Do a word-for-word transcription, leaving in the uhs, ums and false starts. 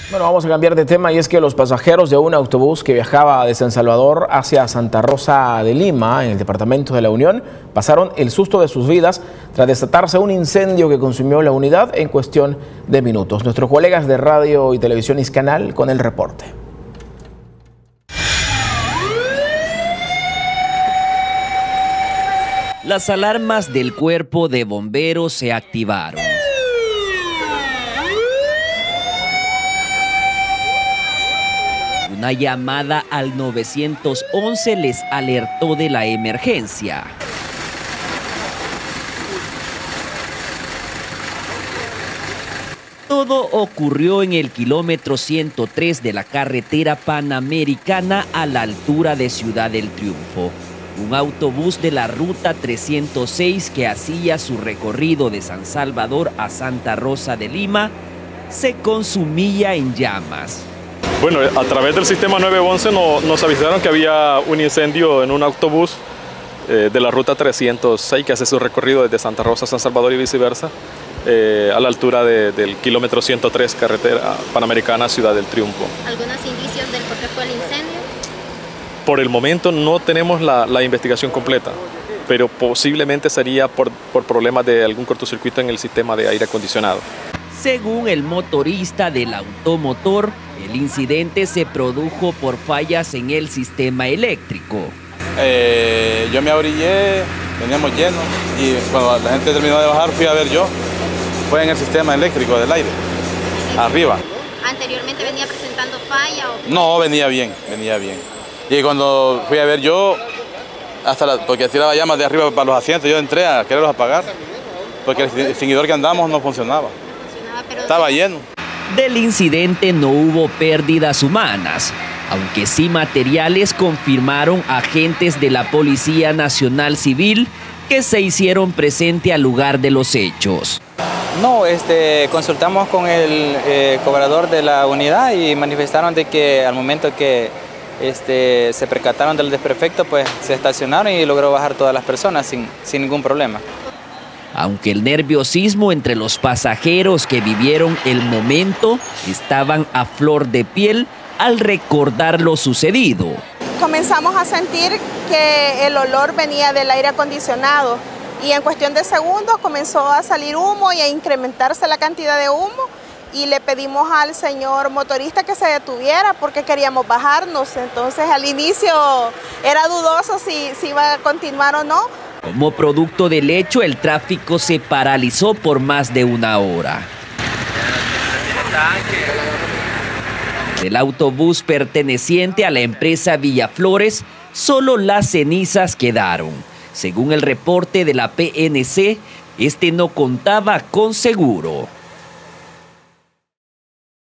Bueno, vamos a cambiar de tema y es que los pasajeros de un autobús que viajaba de San Salvador hacia Santa Rosa de Lima, en el departamento de La Unión, pasaron el susto de sus vidas tras desatarse un incendio que consumió la unidad en cuestión de minutos. Nuestros colegas de Radio y Televisión Iscanal con el reporte. Las alarmas del cuerpo de bomberos se activaron. Una llamada al nueve once les alertó de la emergencia. Todo ocurrió en el kilómetro ciento tres de la carretera panamericana a la altura de Ciudad del Triunfo. Un autobús de la ruta trescientos seis que hacía su recorrido de San Salvador a Santa Rosa de Lima se consumía en llamas. Bueno, a través del sistema nueve once no, nos avisaron que había un incendio en un autobús eh, de la ruta trescientos seis que hace su recorrido desde Santa Rosa a San Salvador y viceversa, eh, a la altura de, del kilómetro ciento tres, carretera panamericana Ciudad del Triunfo. ¿Algunos indicios del por qué fue el incendio? Por el momento no tenemos la, la investigación completa, pero posiblemente sería por, por problemas de algún cortocircuito en el sistema de aire acondicionado. Según el motorista del automotor, el incidente se produjo por fallas en el sistema eléctrico. Eh, yo me abrillé, veníamos llenos y cuando la gente terminó de bajar fui a ver yo. Fue en el sistema eléctrico del aire, arriba. ¿Anteriormente venía presentando falla o...? No, venía bien, venía bien. Y cuando fui a ver yo, hasta la, porque tiraba llamas de arriba para los asientos, yo entré a quererlos apagar, porque el extinguidor que andamos no funcionaba. Pero... Estaba lleno. Del incidente no hubo pérdidas humanas, aunque sí materiales, confirmaron agentes de la Policía Nacional Civil que se hicieron presente al lugar de los hechos. No, este, consultamos con el eh, cobrador de la unidad y manifestaron de que al momento que este, se percataron del desperfecto, pues se estacionaron y logró bajar todas las personas sin, sin ningún problema. Aunque el nerviosismo entre los pasajeros que vivieron el momento estaban a flor de piel al recordar lo sucedido. Comenzamos a sentir que el olor venía del aire acondicionado y en cuestión de segundos comenzó a salir humo y a incrementarse la cantidad de humo y le pedimos al señor motorista que se detuviera porque queríamos bajarnos. Entonces al inicio era dudoso si, si iba a continuar o no. Como producto del hecho, el tráfico se paralizó por más de una hora. Del autobús perteneciente a la empresa Villaflores, solo las cenizas quedaron. Según el reporte de la P N C, este no contaba con seguro.